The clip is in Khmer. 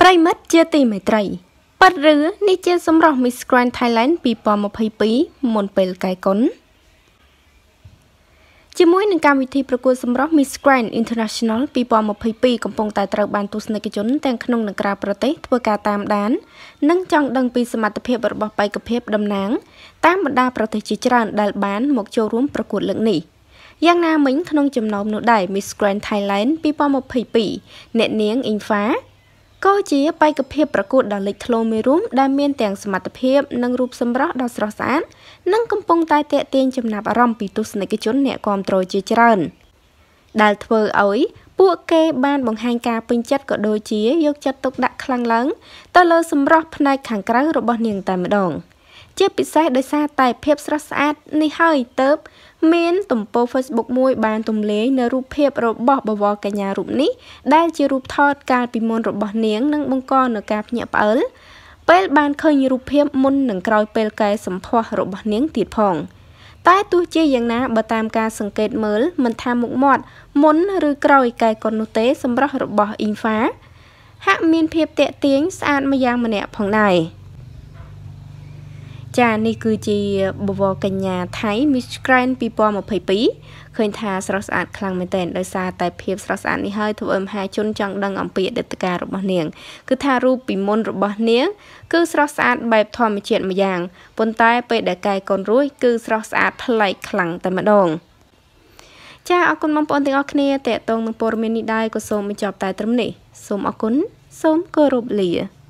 ប្រិមិត្តជាទីមេត្រីប៉ាត់ឬនេះជាសម្រាប់ Miss Grand Thailand 2022មុនពេលកាយកុនជាមួយនឹងកម្មវិធីប្រកួតសម្រាប់ Miss Grand International 2022កំពុងតែត្រូវបានទស្សនិកជនទាំងក្នុងនិងក្រៅប្រទេសធ្វើការតាមដាននិងចង់ដឹងពីសមត្ថភាពរបស់បេក្ខភាពតំណាងតាមបណ្ដាប្រទេសជាច្រើនដែលបានមកចូលរួមប្រកួតលើកនេះយ៉ាងណាមិញក្នុងចំណោមនោះដែរ Miss Grand Thailand 2022អ្នកនាងអ៊ីងហ្វាក៏ជាបេក្ខភាពប្រកួតដ៏លេចធ្លោមួយរួមដែលមានទាំងសមត្ថភាពនិងរូបសម្រស់ដ៏ស្រស់ស្អាតនិងកំពុងតែទាក់ទាញចំណាប់អារម្មណ៍ពីទស្សនិកជនអ្នកគាំទ្រជាច្រើនដែលធ្វើឲ្យពួកគេបានបង្ហាញការពេញចិត្តក៏ដូចជាយកចិត្តទុកដាក់ខ្លាំងឡើងទៅលើសម្រស់ផ្នែកខាងក្រៅរបស់នាងតែម្ដងជាពិសេសដោយសារតែភាពស្រស់ស្អាតនេះហើយទើបមានទំព័រ Facebook មួយបានទម្លាយនៅរូបភាពរបស់បវរកញ្ញារូបនេះដែលជារូបថតកាលពីមុនរបស់នាងនិងបង្កនៅការភ្ញាក់ផ្អើលពេលបានឃើញរូបភាពមុននិងក្រោយពេលកែសម្ផស្សរបស់នាងទៀតផងតែទោះជាយ៉ាងណាបើតាមការសង្កេតមើលមិនថាមុខមាត់មុនឬក្រោយកែកុននោះទេសម្រស់របស់អ៊ីងហ្វាហាក់មានភាពទាក់ទាញស្អាតមួយយ៉ាងម្នាក់ផងដែរចានេះគឺជាបវរកញ្ញាថៃ Miss Grand 2022ឃើញថាស្រស់ស្អាតខ្លាំងមែនទែនដោយសារតែភាពស្រស់ស្អាតនេះហើយធ្វើឲ្យមហាជនចង់ដឹងអំពីអតីតកាលរបស់នាងគឺថារូបពីមុនរបស់នាងគឺស្រស់ស្អាតបែបធម្មជាតិមួយយ៉ាងប៉ុន្តែពេលដែលកែកុនរួចគឺស្រស់ស្អាតប្លែកខ្លាំងតែម្ដងចាអរគុណបងប្អូនទាំងអស់គ្នាតេតងនឹងព័ត៌មាននេះដែរក៏សូមបញ្ចប់តែត្រឹមនេះសូមអរគុណសូមគោរពលា